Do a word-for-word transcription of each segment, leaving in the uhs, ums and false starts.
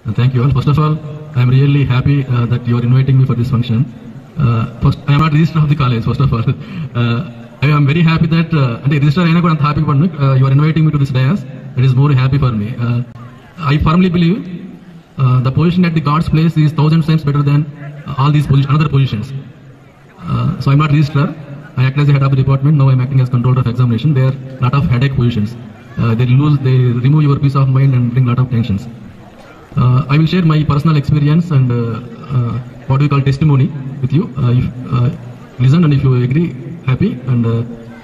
Thank you all. First of all, I am really happy uh, that you are inviting me for this function. Uh, first, I am not registrar of the college. First of all, uh, I am very happy that uh, registrar I am happy uh, you are inviting me to this dais. It is more happy for me. Uh, I firmly believe uh, the position at the God's place is thousand times better than uh, all these position, other positions. Uh, so I am not registrar. I act as the head of the department. Now I am acting as controller of examination. There are a lot of headache positions. Uh, they lose, they remove your peace of mind and bring a lot of tensions. Uh, I will share my personal experience and uh, uh, what we call testimony with you. Uh, if uh, listen and if you agree, happy. And uh,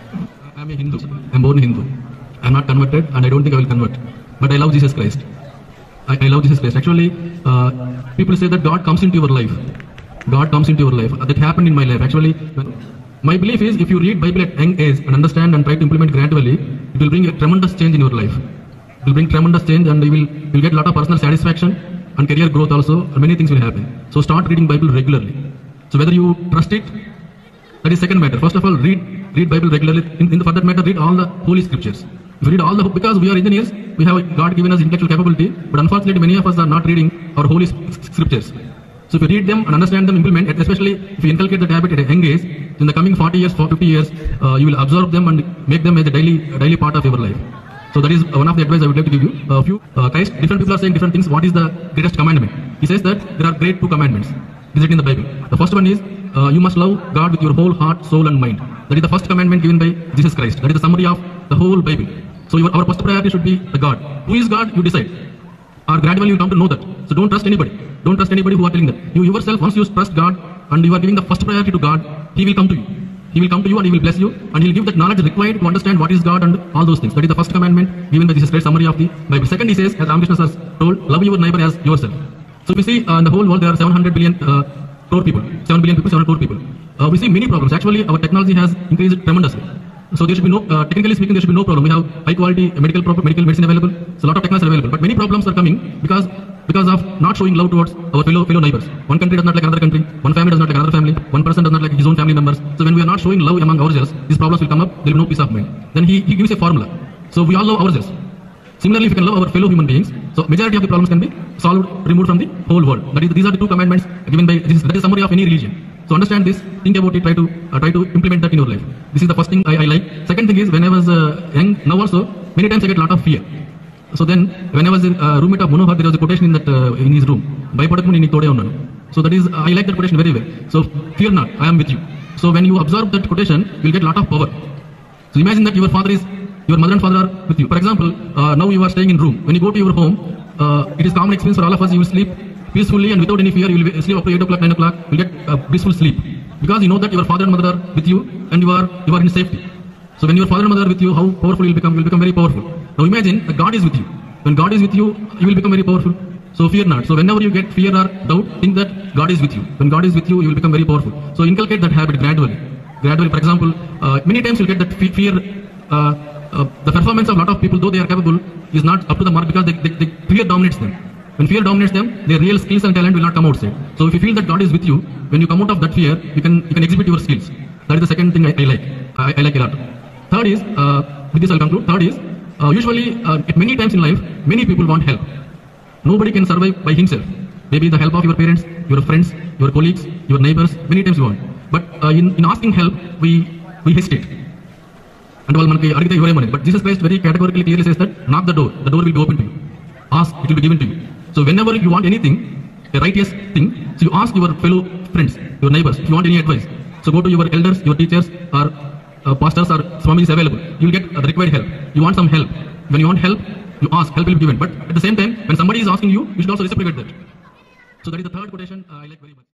I am a Hindu. I am born Hindu. I am not converted and I don't think I will convert. But I love Jesus Christ. I, I love Jesus Christ. Actually, uh, people say that God comes into your life. God comes into your life. Uh, that happened in my life. Actually, my belief is if you read Bible at young age and understand and try to implement gradually, it will bring a tremendous change in your life. It will bring tremendous change and you will will get a lot of personal satisfaction and career growth also. And many things will happen. So start reading Bible regularly. So whether you trust it, that is second matter. First of all, read read Bible regularly. In, in the, for that matter, read all the holy scriptures. If you read all the, because we are engineers, we have God given us intellectual capability, but unfortunately many of us are not reading our holy scriptures. So if you read them and understand them, implement, especially if you inculcate that habit at a young age, in the coming forty years, fifty years, uh, you will absorb them and make them as a daily, a daily part of your life. So that is one of the advice I would like to give you. A uh, few uh, Christ, different people are saying different things. What is the greatest commandment? He says that there are great two commandments. This is in the Bible. The first one is uh, you must love God with your whole heart, soul, and mind. That is the first commandment given by Jesus Christ. That is the summary of the whole Bible. So your, our first priority should be the God. Who is God? You decide. Or gradually you come to know that. So don't trust anybody. Don't trust anybody who are telling that. You yourself, once you trust God and you are giving the first priority to God, He will come to you. He will come to you and He will bless you and He will give that knowledge required to understand what is God and all those things. That is the first commandment given by Jesus Christ, summary of the Bible. Second, He says, as Ramakrishna has told, love your neighbor as yourself. So we see uh, in the whole world there are seven hundred billion uh, crore people. seven billion people, seven hundred crore people. Uh, we see many problems. Actually, our technology has increased tremendously. So there should be no, uh, technically speaking, there should be no problem. We have high quality medical medical medicine available. So a lot of technology are available. But many problems are coming because because of not showing love towards our fellow fellow neighbors. One country does not like another country. One family does not like another family. One person does not like his own family members. So when we are not showing love among ourselves, these problems will come up. There will be no peace of mind. Then he, he gives a formula. So we all love ourselves. Similarly, if we can love our fellow human beings, so majority of the problems can be solved, removed from the whole world. That is, these are the two commandments given by this. That is summary of any religion. So understand this, think about it, try to uh, try to implement that in your life. This is the first thing I, I like. Second thing is, when I was uh, young, now also, many times I get a lot of fear. So then, when I was a uh, roommate of Manohar, there was a quotation in that uh, in his room. So that is, I like that quotation very well. So fear not, I am with you. So when you observe that quotation, you will get a lot of power. So imagine that your father is, your mother and father are with you. For example, uh, now you are staying in room. When you go to your home, uh, it is common experience for all of us. You will sleep peacefully and without any fear. You will sleep up to eight o'clock, nine o'clock. You will get uh, peaceful sleep because you know that your father and mother are with you and you are you are in safety. So when your father and mother are with you, how powerful you will become? You will become very powerful. Now imagine that God is with you. When God is with you, you will become very powerful. So fear not. So whenever you get fear or doubt, think that God is with you. When God is with you, you will become very powerful. So inculcate that habit gradually. Gradually, for example, uh, many times you will get that fear. Uh, uh, the performance of a lot of people, though they are capable, is not up to the mark because they, they, they, fear dominates them. When fear dominates them, their real skills and talent will not come outside. So if you feel that God is with you, when you come out of that fear, you can you can exhibit your skills. That is the second thing I, I like. I, I like a lot. Third is, uh, with this I'll conclude. Third is, uh, usually, uh, many times in life, many people want help. Nobody can survive by himself. Maybe the help of your parents, your friends, your colleagues, your neighbors. Many times you want. But uh, in, in asking help, we we hesitate. And but Jesus Christ very categorically clearly says that knock the door. The door will be open to you. Ask, it will be given to you. So whenever you want anything, a righteous thing, so you ask your fellow friends, your neighbors, if you want any advice. So go to your elders, your teachers, or uh, pastors, or Swami is available. You will get the required help. You want some help. When you want help, you ask, help will be given. But at the same time, when somebody is asking you, you should also reciprocate that. So that is the third quotation uh, I like very much.